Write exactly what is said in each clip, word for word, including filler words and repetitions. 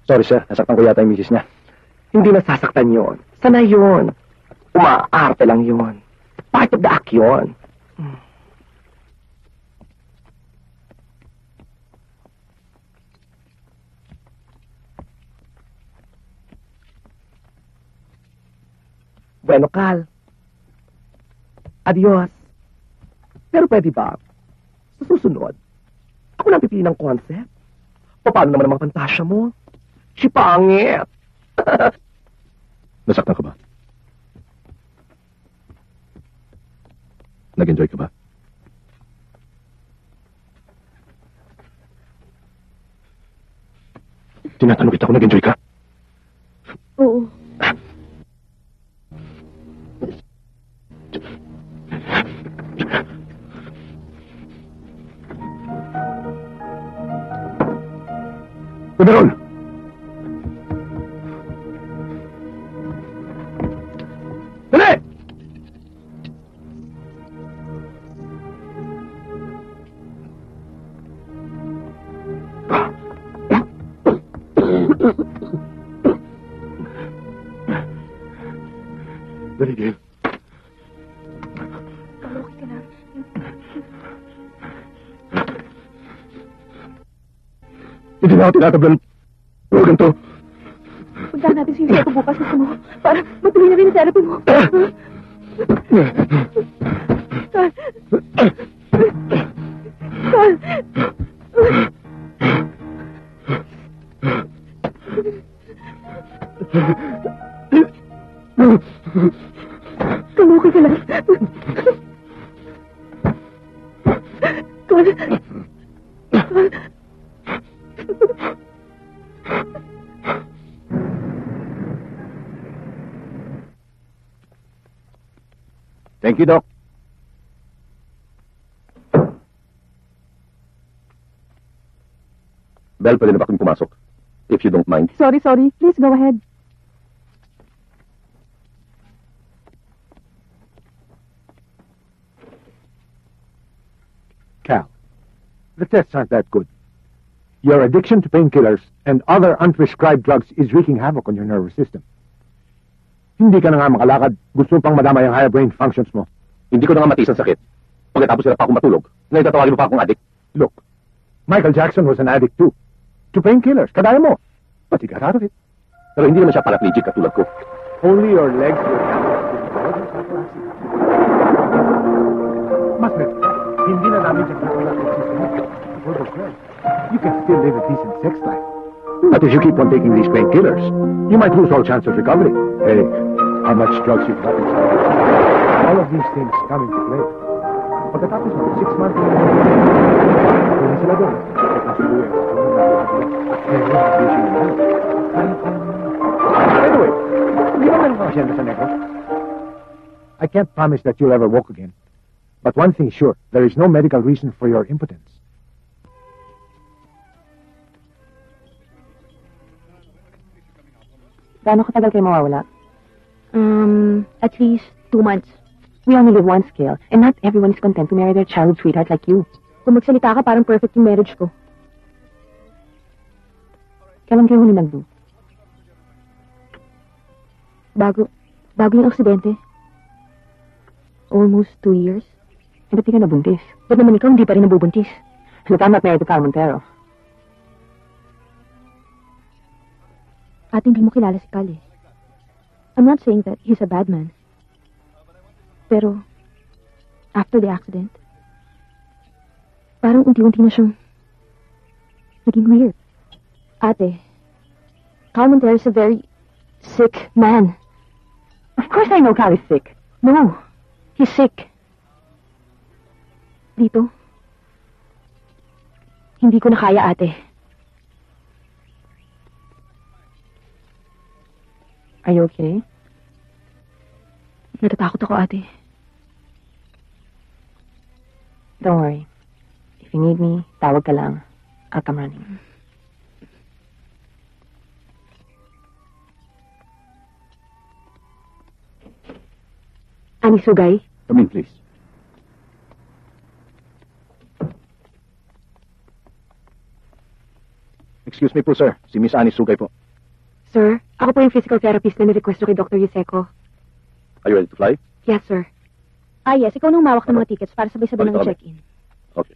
Sorry, sir. Nasaktan ko yata yung misis niya. Hindi nasasaktan yun. Sanay yun. Umaarte lang yun. Part of the act yun. Hmm. Bueno, Cal. Adios. Pero pwede ba? Sa susunod, ako lang pipili ng concept. Paano naman ang mga pantasya mo? Si pangit. Nasaktan ka ba? Nag-enjoy ka ba? Tinatanong kita kung nag-enjoy ka? Oo. General! Dali! Dali, Gail. Okay ka na. Hindi na ako tinatablan. Huwag ganito. Puntahan natin si Yuseko bukas gusto mo para matuloy na rin ang therapy mo. Carl! Carl! Carl, okay ka lang. Carl! Carl! Thank you, Doc. Bel, pwede na ba kami pumasok? If you don't mind. Sorry, sorry. Please go ahead. Cal, the tests aren't that good. Your addiction to painkillers and other unprescribed drugs is wreaking havoc on your nervous system. Hindi ka na nga makalakad. Gusto pang madama yung higher brain functions mo. Hindi ko na nga matiis ang sakit. Pagkatapos sila pa akong matulog, ngayon tatawagin mo pa akong addict. Look, Michael Jackson was an addict too. To painkillers, kadaya mo. But he got out of it. Pero hindi naman siya paraplegic katulad ko. Only your legs were damaged. Masmet, hindi na namin siya katulad ng system mo. You can still live a decent sex life. But if you keep on taking these painkillers, you might lose all chance of recovery. Hey, how much drugs you've got inside? All of these things come into play. Pagkatapos ng six months, hindi sila doon. Anyway, hindi naman ang pasyente sa negro. I can't promise that you'll ever walk again. But one thing is sure, there is no medical reason for your impotence. Gaano katagal kayo mawawala? Um, at least two months. We only live one scale, and not everyone is content to marry their childhood sweetheart like you. Kung magsalita ka, parang perfect yung marriage ko. Kailan kayo huli nag-do? Bago, bago yung aksidente. Almost two years. Eh, ba't di ka nabuntis? Ba't naman ikaw hindi pa rin nabubuntis? Look, I'm not married to Carl Montero. At hindi mo kilala si Cal eh. I'm not saying that he's a bad man. Pero, after the accident, parang unti-unti na siyang naging weird. Ate, Carl Montero is a very sick man. Of course I know Carl is sick. No, he's sick. Dito, hindi ko na kaya, ate. Are you okay? Natatakot ako, ate. Don't worry. If you need me, tawag ka lang. I'll come running. Ani Sugay? Come in, please. Excuse Excuse me po, sir. Si Miss Annie Sugay po. Sir, ako po yung physical therapist na ni-request nyo kay Doctor Yuseco. Are you ready to fly? Yes, sir. Ah, yes. Ikaw nung mawak ng mga tickets para sabay-sabay Balik ng kami. check-in. Okay.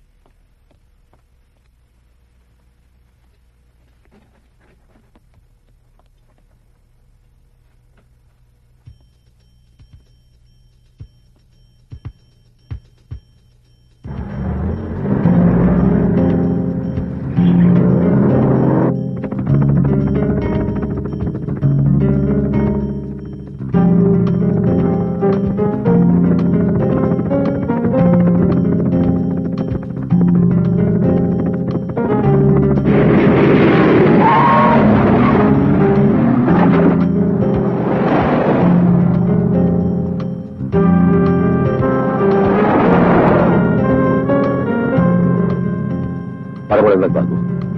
Para walang nagbago.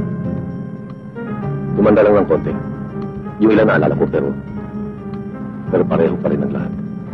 Tumanda lang ng konti. Yung ilan naalala ko, pero... Pero pareho pa rin ang lahat.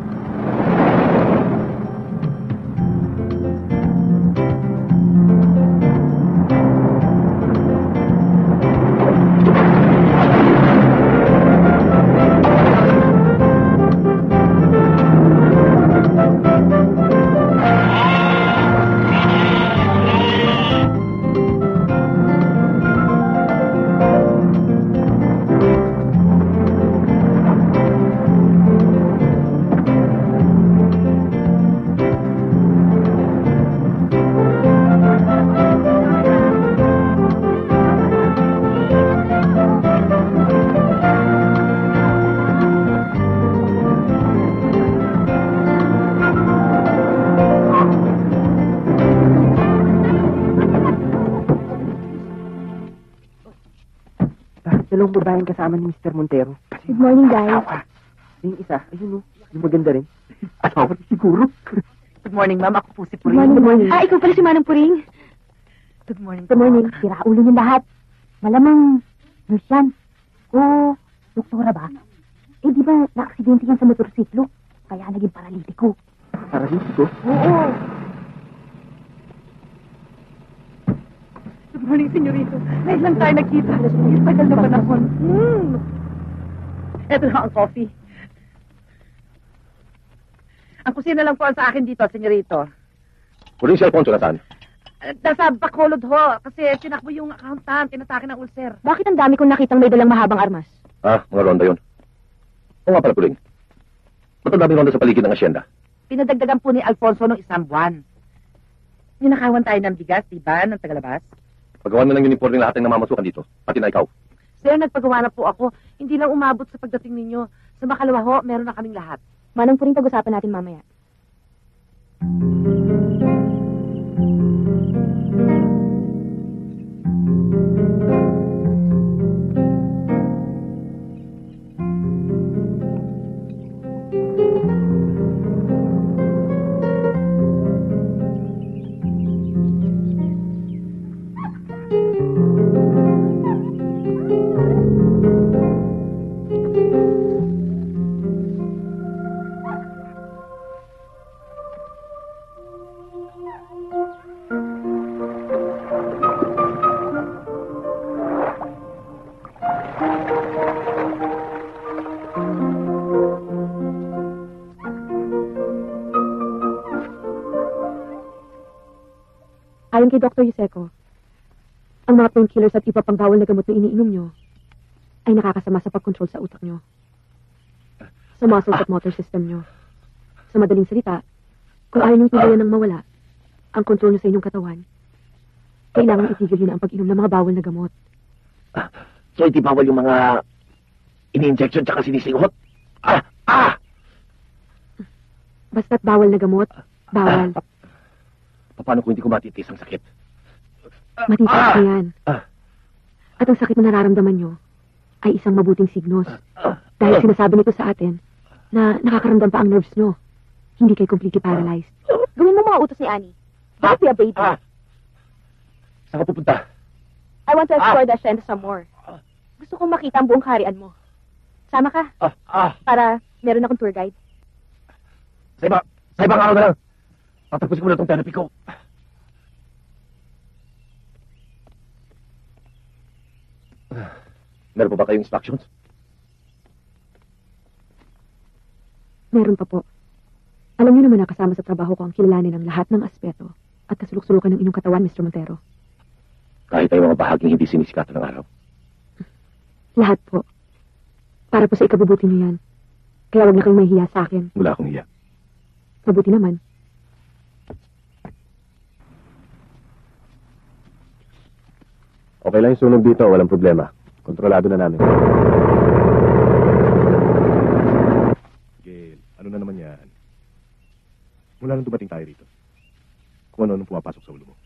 Dalawang babaeng kasama ni Mister Montero. Good morning, guys. Yung isa, ayun o, yung maganda rin. Asawa rin siguro. Good morning, ma'am. Ako po si Good Puring. morning, good morning. Ah, ikaw pala si Manang Puring. Good morning. Good morning. Sira ulo yung lahat. Malamang, nurse yan. O, doktora ba? Eh, di ba, na-aksidente yan sa motorsiklo? Kaya naging paralitiko. Paralitiko? Oo. Good morning, senyorito. Ngayon lang tayo nakita. Tagal na panahon. Mm. Ito na ang coffee. Ang kusina lang po ang sa akin dito, senyorito. Huling si Alfonso na saan? Uh, Nasa Bacolod ho. Kasi tinakbo yung accountant. Tinatake ng ulcer. Bakit ang dami kong nakitang may dalang mahabang armas? Ah, mga ronda yun. Oo nga pala, Puling. Ba't ang daming ronda sa paligid ng asyenda? Pinadagdagan po ni Alfonso noong isang buwan. Ninakawan tayo ng bigas, diba, ng tagalabas? Pagawan mo ng uniforme lahat ng namamasukan dito. Pati na ikaw. Sir, nagpagawa na po ako. Hindi lang umabot sa pagdating ninyo. Sa makalawa ho, meron na kaming lahat. Manang Puring, pag-usapan natin mamaya. Ayon kay Doctor Yuseco, ang mga painkillers at iba pang bawal na gamot na iniinom nyo ay nakakasama sa pag-control sa utak nyo, sa muscles at motor system nyo. Sa madaling salita, kung ayaw nyong tuluyan ng mawala ang control nyo sa inyong katawan, kailangan itigil nyo na ang pag-inom ng mga bawal na gamot. So, hindi bawal yung mga ini-injection tsaka sinisigot? Ah! Ah! Basta't bawal na gamot, bawal. Paano kung hindi ko matitis ang sakit? Matitiis na yan. Ah! At ang sakit na nararamdaman nyo ay isang mabuting signos. Dahil sinasabi nito sa atin na nakakaramdam pa ang nerves nyo. Hindi kayo completely paralyzed. Gawin mo mga utos ni Annie. Bakit we a baby? Ah! Saan ka pupunta? I want to explore the hacienda some more. Gusto kong makita ang buong kaharian mo. Sama ka Ah! Ah! para meron akong tour guide. Sa iba, sa ibang araw na lang. Tatapos ko na itong therapy ko. Meron pa ba kayong instructions? Meron pa po. Alam niyo naman na kasama sa trabaho ko ang kilalanin ng lahat ng aspeto at kasuluk-sulukan ng inyong katawan, Mister Montero. Kahit ay mga bahaging hindi sinisikatan ng araw. Lahat po. Para po sa ikabubuti niyo yan. Kaya wag na kayong mahihiya sa akin. Wala akong iya. Mabuti naman. Okay lang yung sunog dito, walang problema. Kontrolado na namin. Gail, ano na naman yan? Mula nung dumating tayo rito. Kung ano nung pumapasok sa ulo mo.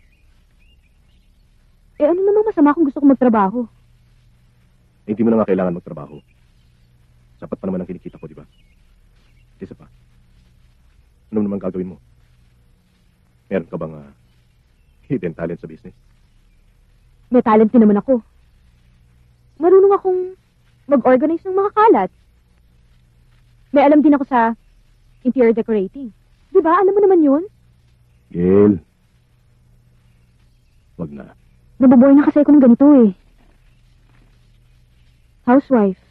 Eh ano namang masama kung gusto ko magtrabaho? Eh, hindi mo na nga kailangan magtrabaho. Sapat pa naman ang kinikita ko, di ba? Isa pa. Ano naman gagawin mo? Meron ka bang uh, hidden talent sa business? May talent din naman ako. Marunong akong mag-organize ng mga kalat. May alam din ako sa interior decorating. Di ba? Alam mo naman yun? Gail. Wag na. Nabuboy na kasi ako ng ganito eh. Housewife.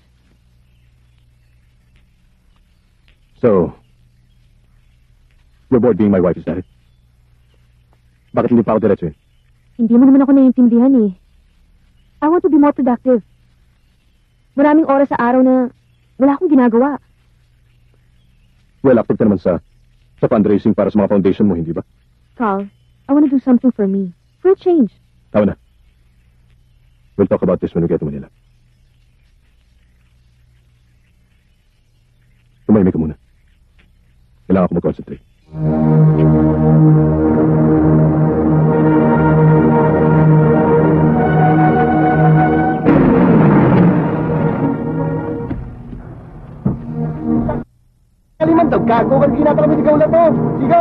So, you're bored being my wife, is that it? Bakit hindi pa ako diretso yun? Hindi mo naman ako naiintindihan eh. I want to be more productive. Maraming oras sa araw na wala akong ginagawa. Well, active ka naman sa, sa fundraising para sa mga foundation mo, hindi ba? Carl, I want to do something for me. For a change. Tama na. We'll talk about this when we get to Manila. Tumahimik ka muna. Kailangan ko mag-concentrate. Kalimantag ka, kung kan kinata kami ikaw na to. Siga!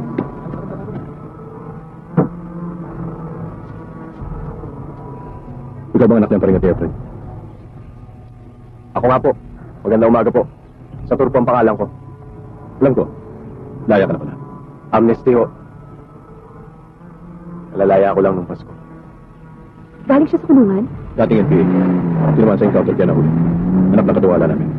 Ikaw bang anak ng paringat ni Efren? Ako nga po. Magandang umaga po. Sa tour po ang pangalan ko. Alam ko, laya ka na pala. Amnesty ho. Nalalaya ako lang nung Pasko. Galing siya sa kulungan? Dating N P A. Sinuman sa encounter kaya nahuli. Anak na katiwala namin.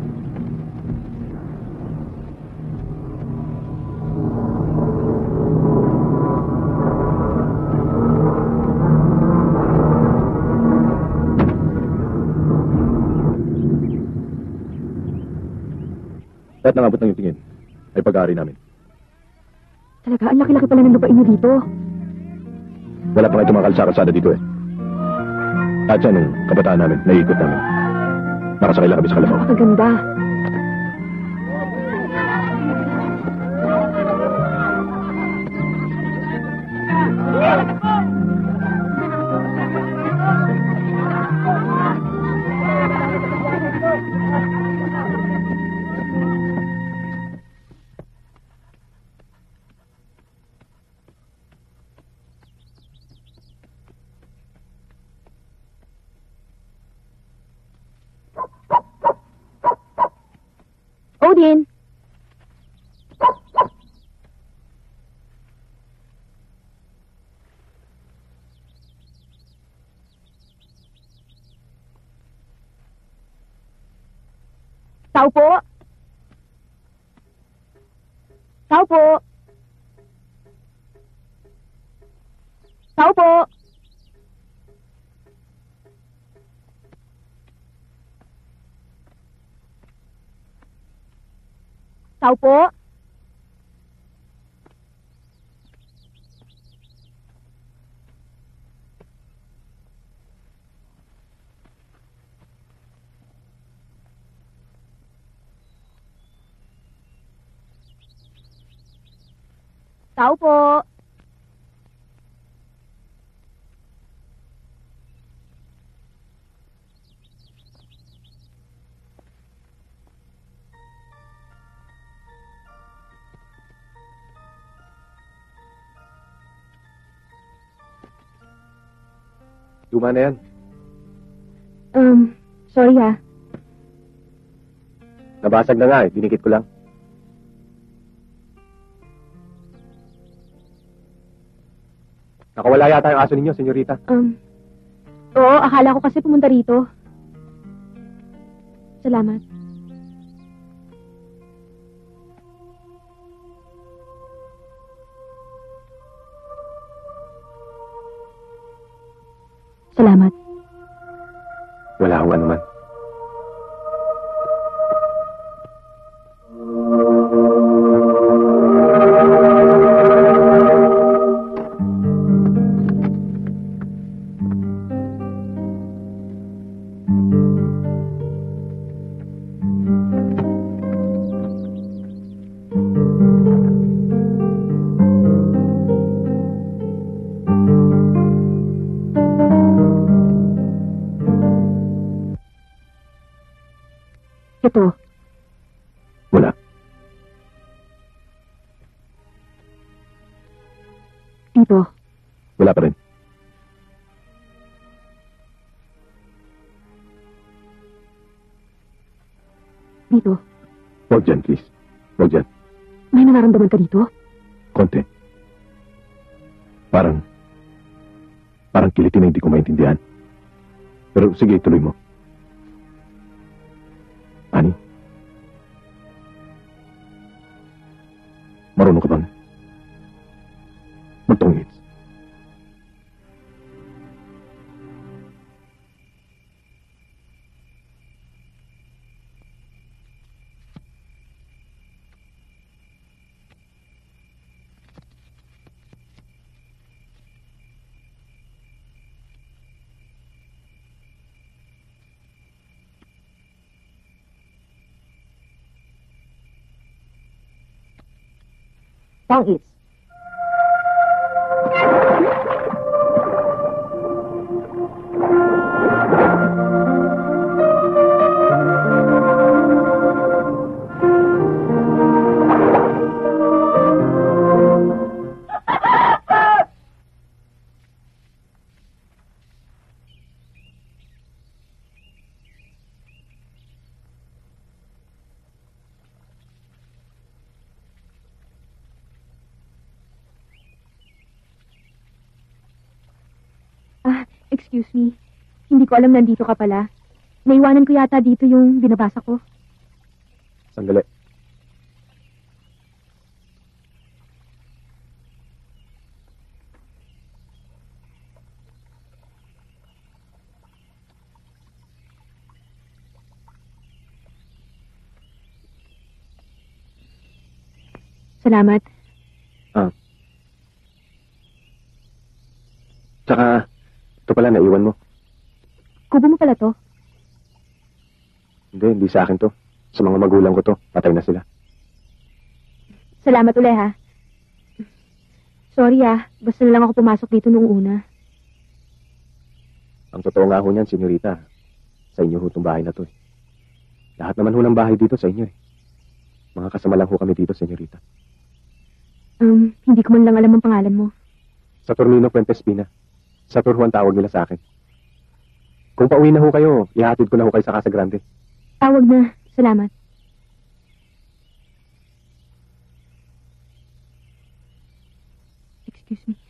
Kahit nangabot ng yung tingin, ay pag-aari namin. Talaga, ang laki-laki pala ng lupain niyo dito. Wala pa nga itong mga kalsara-kalsada dito eh. At siya nung kabataan namin, naiikot namin. Nakasakay lang kami sa kalabaw. Maganda. Odin! Tao po! Tao po! Tao po! Tao po! Tao po! Luma na yan. Um, sorry ah. Nabasag na nga eh, dinikit ko lang. Nakawala yata yung aso ninyo, senyorita. Um, oo, akala ko kasi pumunta rito. Salamat. Salamat. Wala akong anuman. Ito. Wala. Dito. Wala pa rin. Dito. Huwag dyan, please. Huwag dyan. May nararamdaman ka dito? Konti. Parang... Parang kilitin na hindi ko maintindihan. Pero sige, ituloy mo. Ani? Marunong ka bang? Magtungits. Pang eats. Ah, excuse me. Hindi ko alam nandito ka pala. Naiwanan ko yata dito yung binabasa ko. Sandali. Salamat. Ah. Tsaka, ito pala, naiwan mo. Kubo mo pala to? Hindi, hindi sa akin to. Sa mga magulang ko to. Patay na sila. Salamat uli ha. Sorry ah, basta na lang ako pumasok dito nung una. Ang totoo nga ho niyan, senyorita. Sa inyo ho itong bahay na to eh. Lahat naman ho ng bahay dito sa inyo eh. Mga kasama lang ho kami dito, senyorita. Um, hindi ko man lang alam ang pangalan mo. Sa Tornino Fuentes Pina. Sa Tor ho ang tawag nila sa akin. Kung pauwi na ho kayo, ihatid ko na ho kayo sa Casa Grande. Tawag na. Salamat. Excuse me.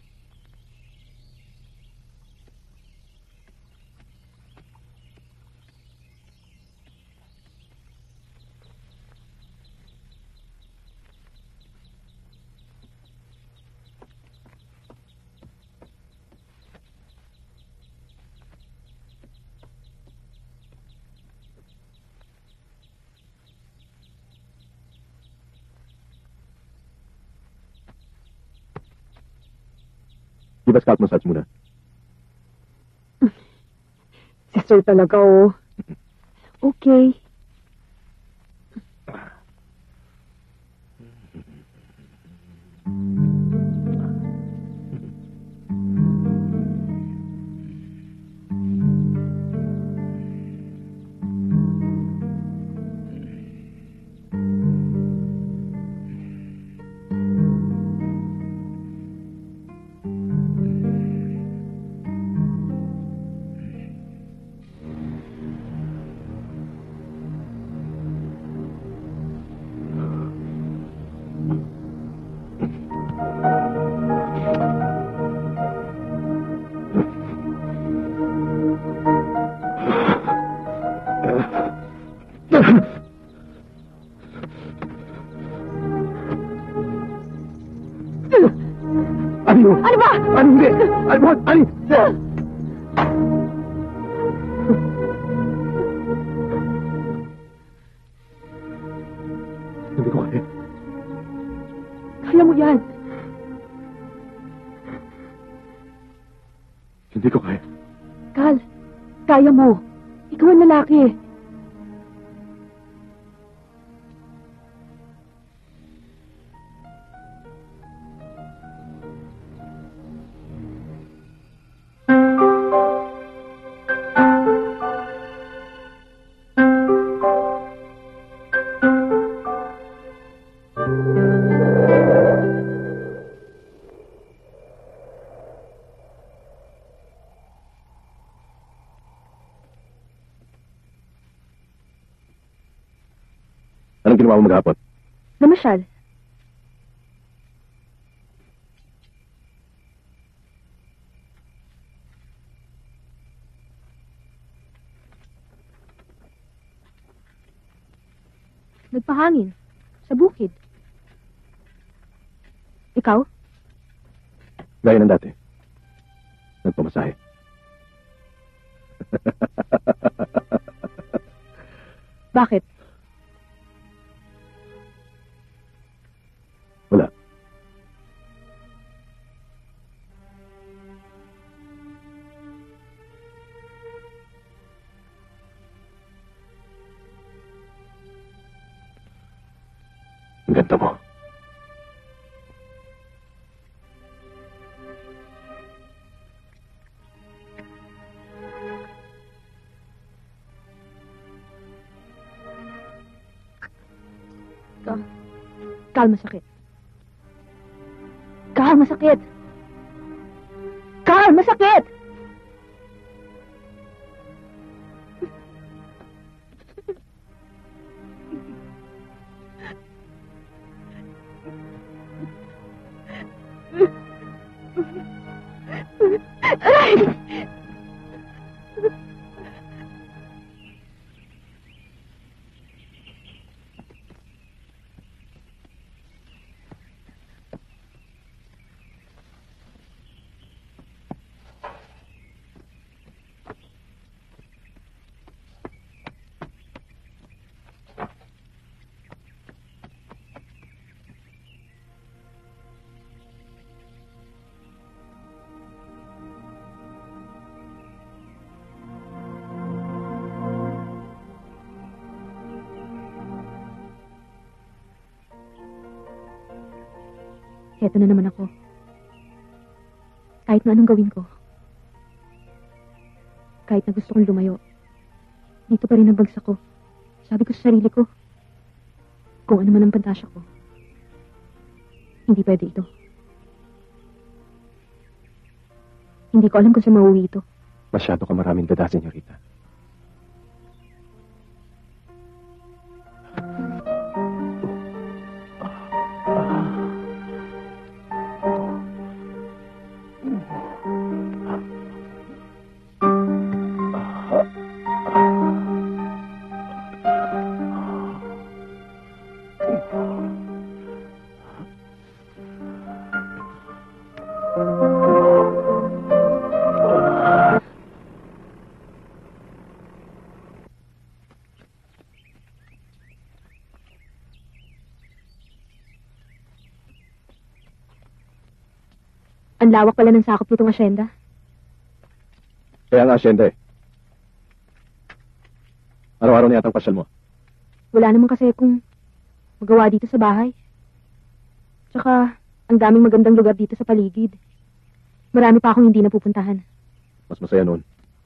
Di ba scalp massage muna? Si Sir talaga oh. Okay. Ano? Ano ba? Ano hindi? Ano ba? Ano? Hindi ko kaya. Kaya mo yan. Hindi ko kaya. Kal, kaya mo. Ikaw ang lalaki. Anong ginawa mo maghapon? Namasyal. Nagpahangin. Sa bukid. Ikaw? Gaya ng dati. Nagpamasahe. Bakit? Wala. Ang ganda mo. Ka Kal, masakit. Kal, masakit. Kal, masakit! Aray! Heto na naman ako. Kahit na anong gawin ko. Kahit na gusto kong lumayo. Dito pa rin ang bagsak ko. Sabi ko sa sarili ko, kung ano man ang pantasya ko, hindi pwede ito. Hindi ko alam kung saan mauwi ito. Masyado ka maraming dada, senyorita. Ang lawak pala ng sakop nitong asyenda. Kaya nga, asyenda eh. Araw-araw na yatang pasyal mo. Wala naman kasi kung magawa dito sa bahay. Tsaka, ang daming magandang lugar dito sa paligid. Marami pa akong hindi napupuntahan. Mas masaya noon.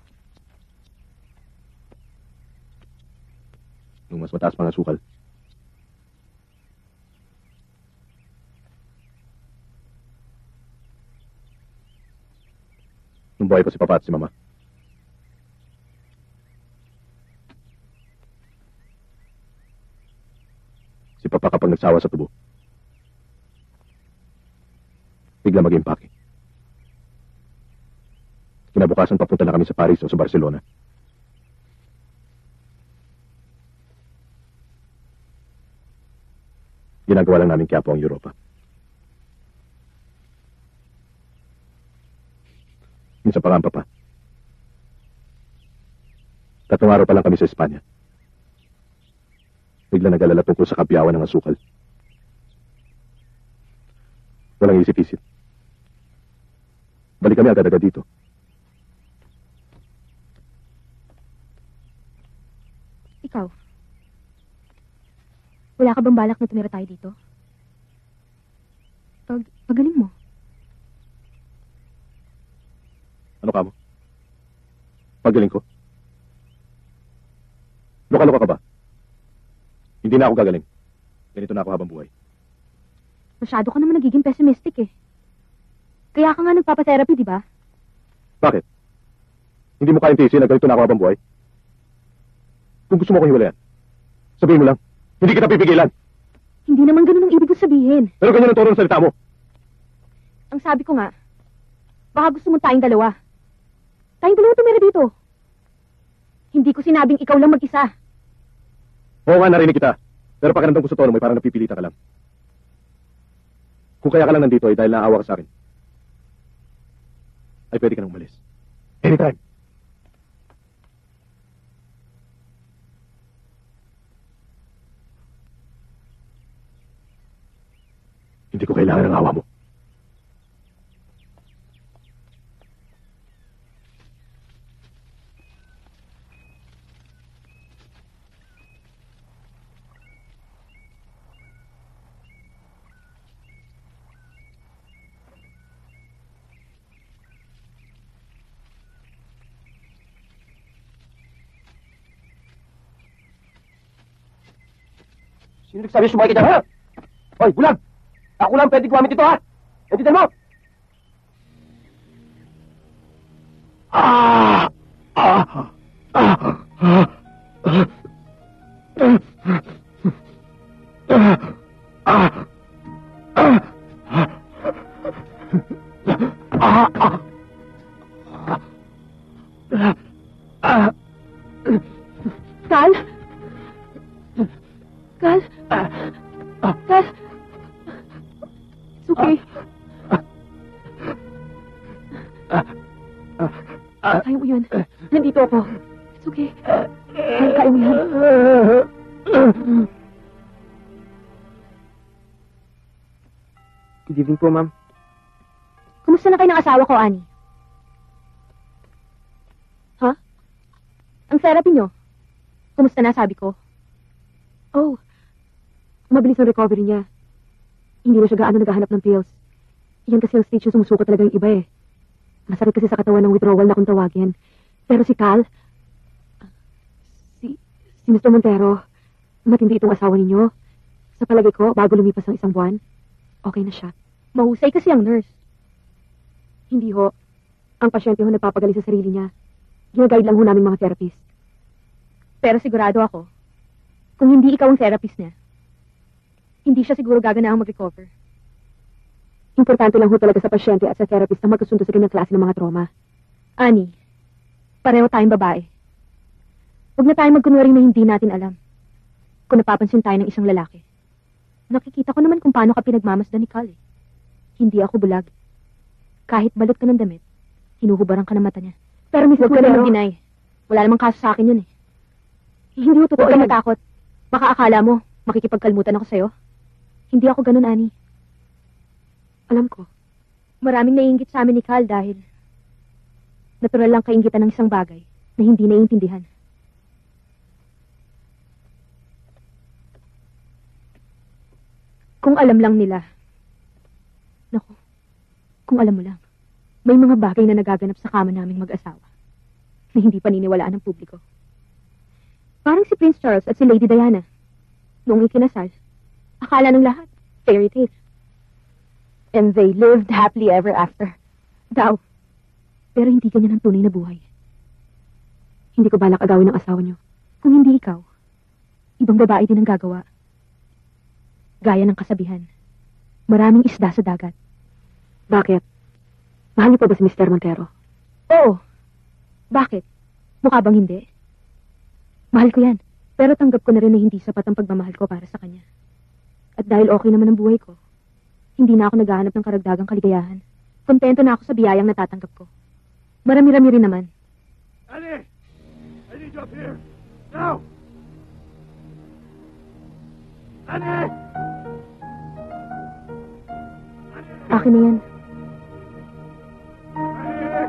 Nung mas mataas pang asukal. Nung buhay pa si Papa at si Mama. Si Papa kapag nagsawa sa tubo, bigla mag-impake. Kinabukasan papunta na kami sa Paris o sa Barcelona. Ginagawa lang namin Quiapo ang Europa. Minsan pa nga ang papa. Tatlong araw pa lang kami sa Espanya. Bigla nag-alala tungkol sa kabiyawan ng asukal. Walang isip-isip. Balik kami agad-agad dito. Ikaw, wala ka bang balak na tumira tayo dito? Pag, pagaling mo. Ano ka mo? Pagaling ko? Luka-luka ka ba? Hindi na ako gagaling. Ganito na ako habang buhay. Masyado ka naman nagiging pessimistic eh. Kaya ka nga nagpapatherapy, di ba? Bakit? Hindi mo kayang tiisin na ganito na ako habang buhay? Kung gusto mo akong hiwalayan, sabihin mo lang, hindi kita pipigilan. Hindi naman ganun ang ibig ko sabihin. Pero ganyan ang toro ng salita mo. Ang sabi ko nga, baka gusto mong tayong dalawa. Tayong dalawa tumira dito. Hindi ko sinabing ikaw lang mag-isa. Oo nga, narinig kita. Pero pakiramdam ko sa tono mo, parang napipilitan ka lang. Kung kaya ka lang nandito ay dahil naawa ka sa akin, ay pwede ka nang umalis. Anytime. Hindi ko kailangan ng awa mo. Sino nagsabi sumakit ka dyan, ha? Hoy, bulag! Ako lang pwede gumamit ito, ha? Nandiyan mo! Ah! Ah! Ah! Ah! Cal? Cal? Cal? It's okay. Kaya mo yun. Nandito ako. It's okay. Kaya, kaya mo yan. Good evening po, ma'am. Kumusta na kayo ng asawa ko, Annie? Ha? Ang therapy nyo? Kumusta na, sabi ko? Oh, mabilis ang recovery niya. Hindi na siya gaano naghahanap ng pills. Yan kasi ang stage yung sumusuko talaga yung iba eh. Masakit kasi sa katawan ng withdrawal na kung tawagin. Pero si Cal, si, si Mister Montero, matindi itong asawa ninyo. Sa palagay ko, bago lumipas ang isang buwan, okay na siya. Mahusay kasi ang nurse. Hindi ho. Ang pasyente ho nagpapagali sa sarili niya. Ginaguide lang ho namin mga therapist. Pero sigurado ako, kung hindi ikaw ang therapist niya, hindi siya siguro gaganaang mag-recover. Importante lang ho talaga sa pasyente at sa therapist na magkasundo sa ganyang klase ng mga trauma. Ani, pareho tayong babae. Huwag na tayong magkunwaring na hindi natin alam. Kung napapansin tayo ng isang lalaki, nakikita ko naman kung paano ka pinagmamasdan ni Cal eh. Hindi ako bulag. Kahit balot ka ng damit, hinuhubaran ka ng mata niya. Pero Miss Huwag ka naman deny. Wala namang kaso sa akin yun eh. Hindi ko totoo ka matakot. Baka akala mo, makikipagkalmutan ako sa'yo. Hindi ako ganun, Ani. Alam ko. Maraming naiinggit sa amin ni Cal dahil natural lang kainggitan ng isang bagay na hindi naiintindihan. Kung alam lang nila. Naku, kung alam mo lang, may mga bagay na nagaganap sa kama naming mag-asawa na hindi paniniwalaan ng publiko. Parang si Prince Charles at si Lady Diana. Noong ikinasal, akala ng lahat, fairy tale. And they lived happily ever after. Daw. Pero hindi ganyan ang tunay na buhay. Hindi ko balak agawin ng asawa niyo. Kung hindi ikaw, ibang babae din ang gagawa. Gaya ng kasabihan, maraming isda sa dagat. Bakit? Mahal niyo pa ba si Mister Montero? Oo. Bakit? Mukha bang hindi? Mahal ko yan. Pero tanggap ko na rin na hindi sapat ang pagmamahal ko para sa kanya. At dahil okay naman ang buhay ko, hindi na ako naghahanap ng karagdagang kaligayahan. Kontento na ako sa biyayang natatanggap ko. Marami-rami rin naman. Annie! I need you up here! Now! Annie! Akin na yan. Annie!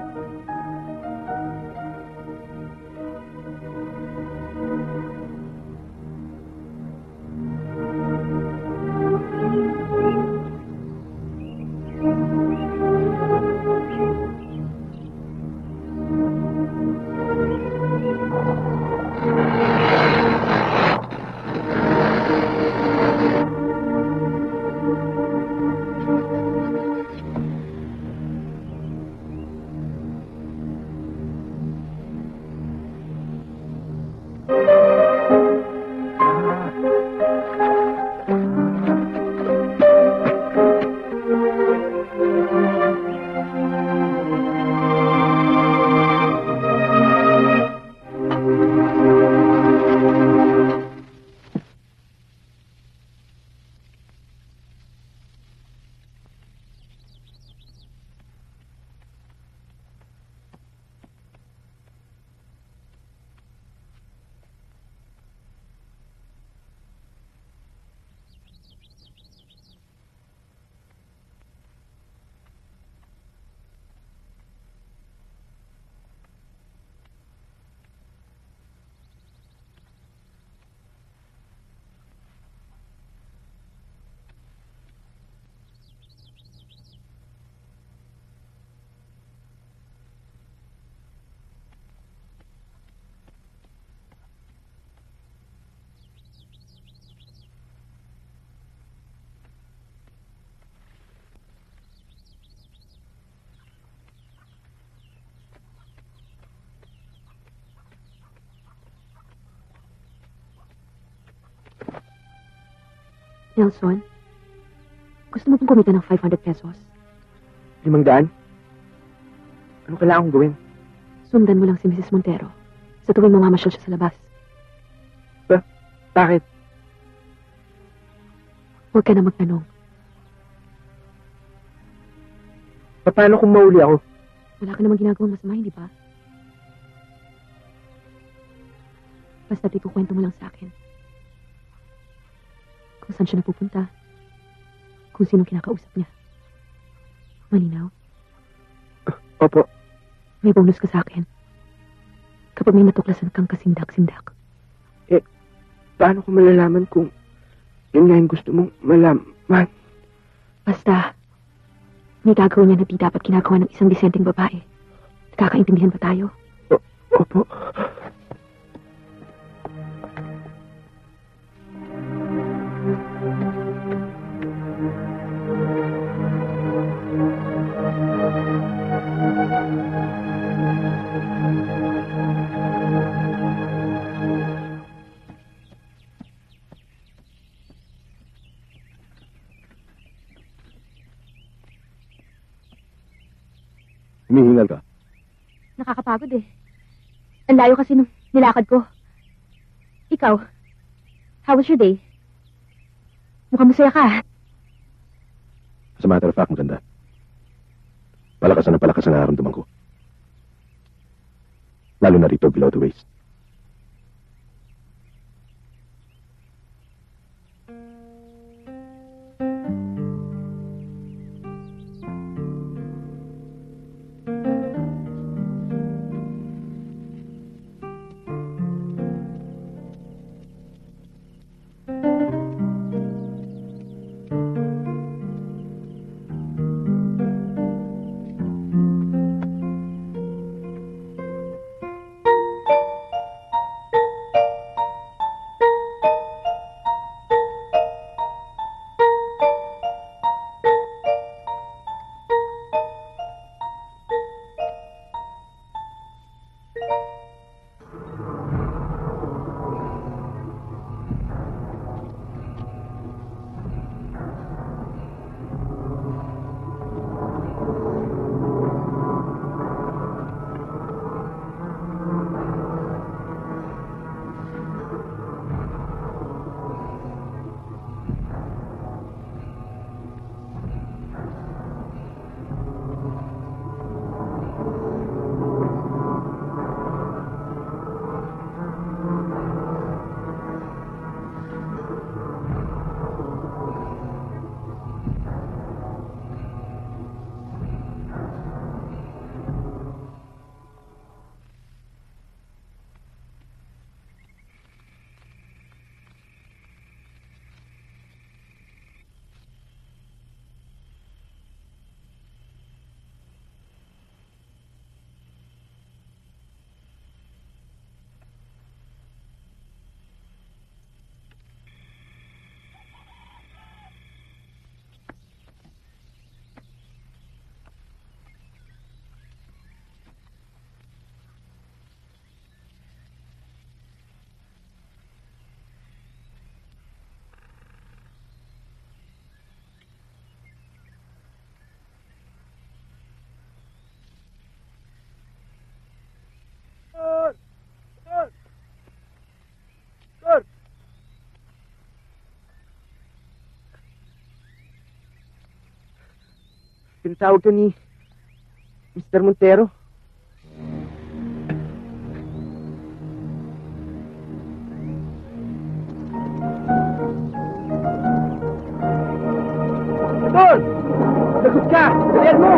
Nelson, gusto mo pong kumita ng five hundred pesos? Limang daan? Ano kailangan kong gawin? Sundan mo lang si Missus Montero sa tuwing mamamasyal siya sa labas. Ba? Bakit? Huwag ka na magtanong. Paano kung mauli ako? Wala ka namang ginagawang masama, hindi ba? Basta ikukwento mo lang sa akin. Kung saan siya napupunta. Kung sino kinakausap niya. Malinaw? Opo. May bonus ka sa akin. Kapag may natuklasan kang kasindak-sindak. Eh, paano ko malalaman kung yun nga yung gusto mong malaman? Basta, may gagawin niya na di dapat ginagawa ng isang disenteng babae. Nakakaintindihan ba tayo? O, opo. Humihingal ka. Nakakapagod eh. Ang layo kasi nung nilakad ko. Ikaw, how was your day? Mukhang masaya ka. As a matter of fact, maganda. Palakasan na palakas ang nararamdaman ko. Lalo na rito below the waist. Pinatawag ka ni Mister Montero. Don! Lagot ka! Dalian mo!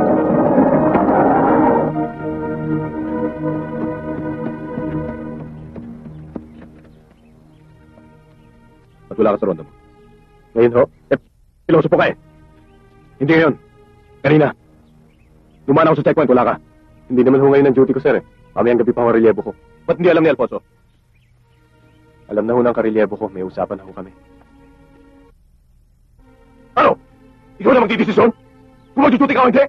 At wala ka sa ronda mo. Ngayon ho? Eh, piloso po ka eh. Hindi ngayon. Kanina. Dumaan ako sa checkpoint, wala ka. Hindi naman ho ngayon ang duty ko, sir eh. Mamayang gabi pa ang relievo ko. Ba't hindi alam ni Alfonso? Alam na ho ng karelyebo ko, may usapan na ho kami. Ano? Ikaw na magdidesisyon? Kung magduduty ka o hindi?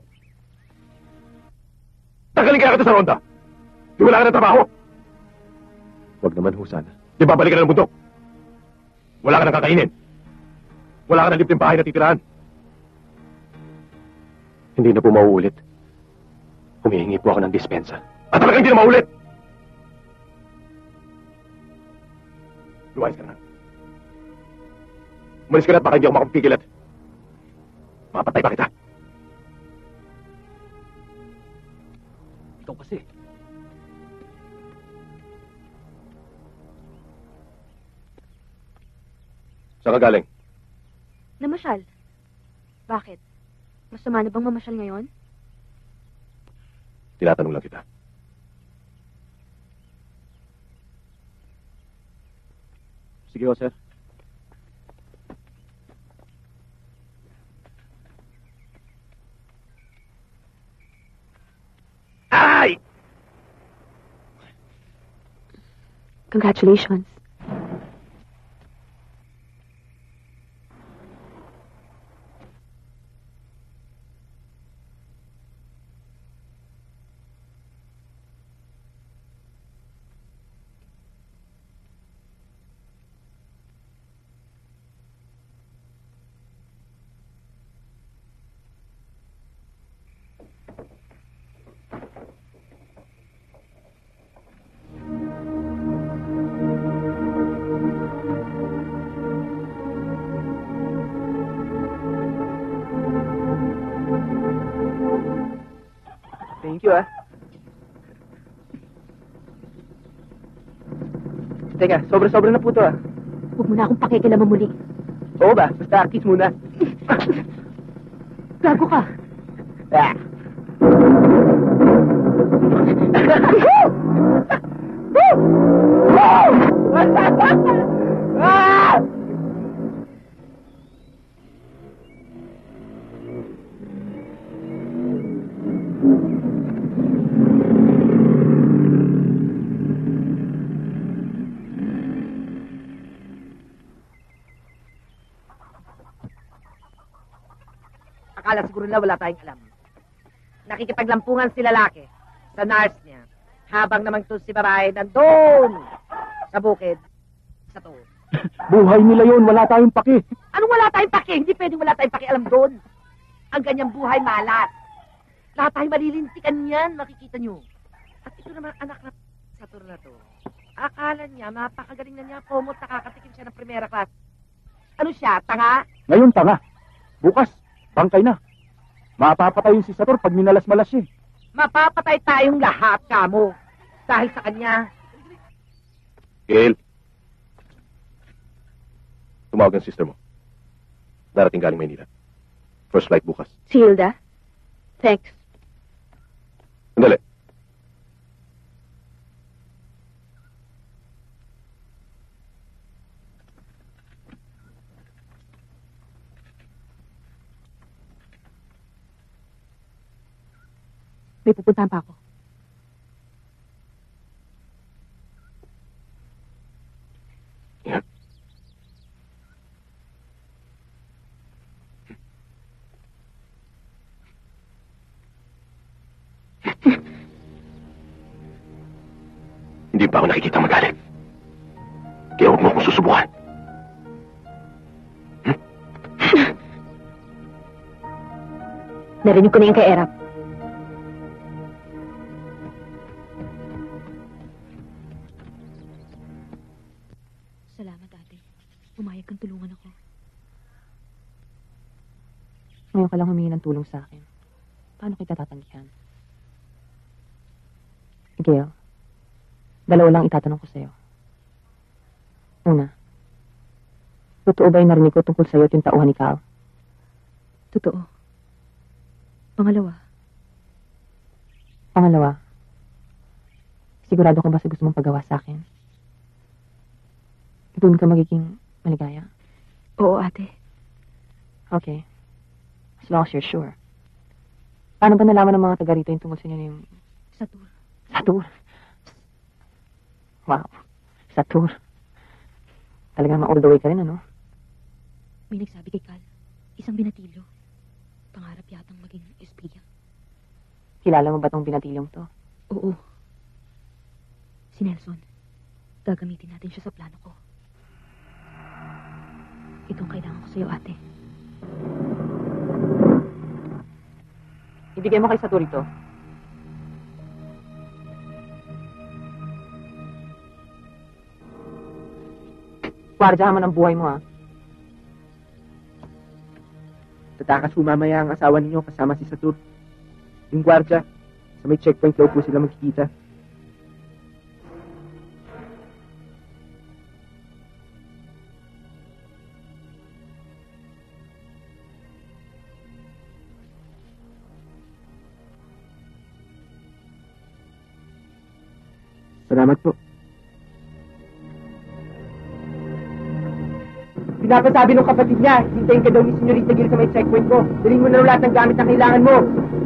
Tanggalin kaya kita sa ronda. Di wala ka ng trabaho. Huwag naman ho sana. Di babalik ka na ng bundok. Wala ka ng kakainin. Wala ka ng libreng bahay na titirahan. Hindi na po mauulit. Humihingi po ako ng dispensa. At talagang hindi na mauulit! Lumayas ka na. Umalis ka na at baka hindi ako makapipigil at mapatay pa kita. Ikaw kasi. Saan ka galing? Namasyal. Bakit? Masama na bang mamasyal ngayon? Tinatanong lang kita. Sige ho, sir. Ay! Congratulations. Thank you, ah. Teka, sobra-sobra na po to, ah. Huwag mo na akong pakikilaman muli. Oo ba? Basta kiss muna. Gago ka. Ah. Ah! Akala siguro na wala tayong alam. Nakikipaglampungan si lalaki sa nurse niya. Habang naman to si babae nandun sa bukid. Sa to. Buhay nila yon, wala tayong paki. Anong wala tayong paki? Hindi pwedeng wala tayong paki alam doon. Ang ganyang buhay malat. Lahat tayo malilintikan yan, makikita nyo. At ito naman anak na sa tour na to. Akala niya, mapakagaling na niya, pomot, nakakatikim siya ng primera class. Ano siya, tanga? Ngayon tanga. Bukas, bangkay na. Mapapatay yung si Sator pag minalas-malas siya. Mapapatay tayong lahat, kamo. Dahil sa kanya. Gail. Tumawag ang sister mo. Darating galing Maynila. First flight bukas. Si Hilda? Thanks. Sandali. May pupuntahan pa ako. Yeah. Hindi pa ako nakikita magalit. Kaya huwag mo akong susubukan. Hmm? Narinig ko na yung kay Erap. Salamat, ate. Umayag kang tulungan ako. Ngayon ka lang humingi ng tulong sa akin. paano kita tatanggihan? Gail, dalawa lang itatanong ko sa'yo. Una, totoo ba yung narinig ko tungkol sa'yo at yung tauhan ni Cal? Totoo. Pangalawa, Pangalawa, sigurado ka ba sa gusto mong paggawa sa akin? Doon ka magiging maligaya? oo ate. Okay. As long as you're sure. Paano ba nalaman ng mga taga rito yung tungkol sa inyo na yung Sa tour. sa tour? Wow. Sa tour. Talagang ma-all the way ka rin, ano? May nagsabi kay Cal, isang binatilyo. Pangarap yatang maging espiya. Kilala mo ba tong binatilyong to? Oo. Si Nelson. Gagamitin natin siya sa plano ko. Itong kailangan ko sa'yo, ate. Ibigay mo kay sa tour ito. Guardiyahan mo ng buhay mo, ha? Tatakas po mamaya ang asawa ninyo kasama si Satur. Yung gwardya, sa may checkpoint daw po sila magkikita. Salamat po. Pinapasabi ng kapatid niya, hintayin ka daw ni Senyorita Gil sa may checkpoint ko. Daling mo na lahat ng gamit na kailangan mo.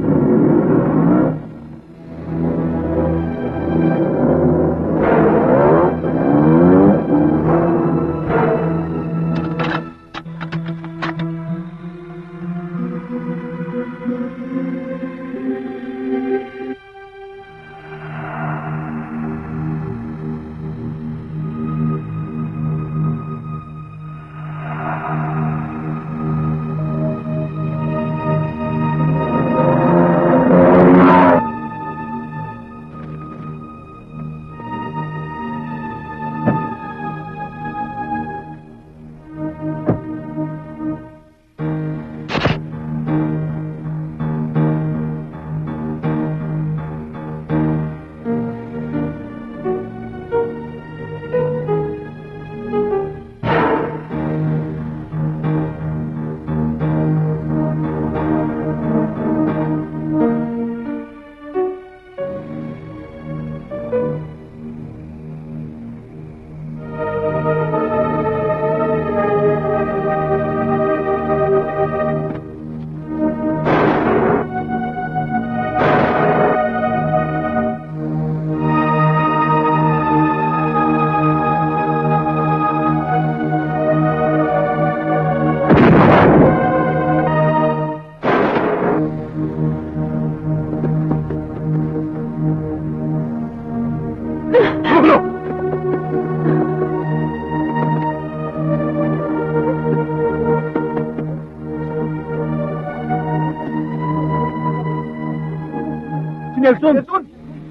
Nelson! Nelson!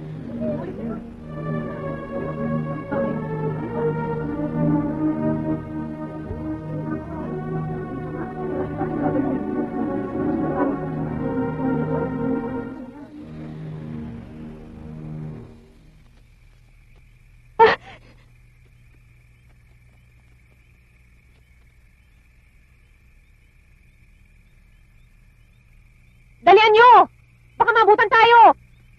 Dalian nyo! Baka mabutan tayo!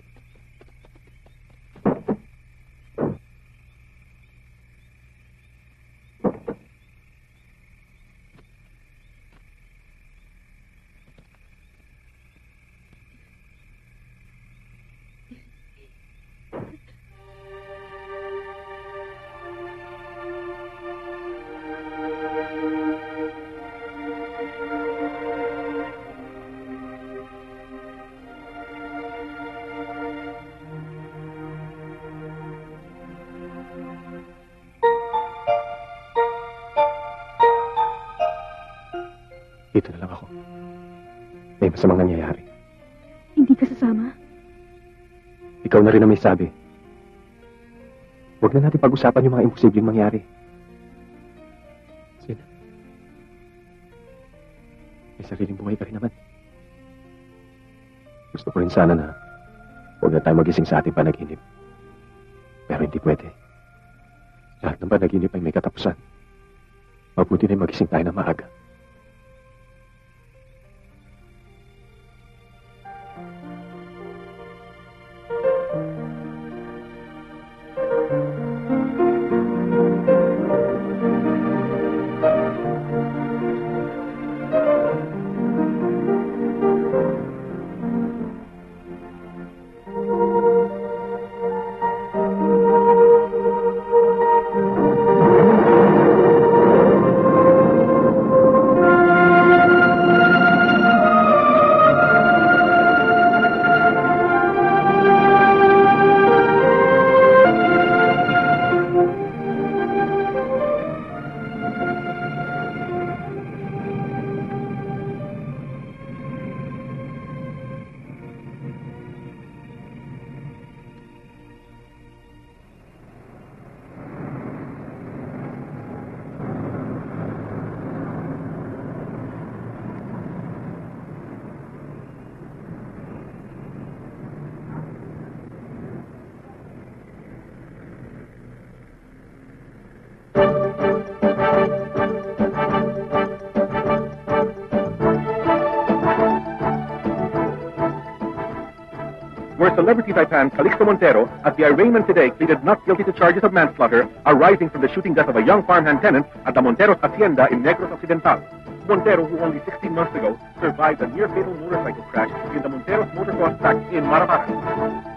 Dito na lang ako. May masamang nangyayari. Hindi ka sasama? Ikaw na rin ang may sabi. Huwag na natin pag-usapan yung mga imposibleng mangyari. Sina, may sariling buhay ka rin naman. ko rin sana na huwag na tayo magising sa ating panaginip. Pero hindi pwede. Lahat ng panaginip ay may katapusan. Mabuti na magising tayo na maaga. Where celebrity taipan Calixto Montero at the arraignment today pleaded not guilty to charges of manslaughter arising from the shooting death of a young farmhand tenant at the Montero's Hacienda in Negros Occidental. Montero, who only sixteen months ago survived a near-fatal motorcycle crash in the Montero's motocross track in Maraparas.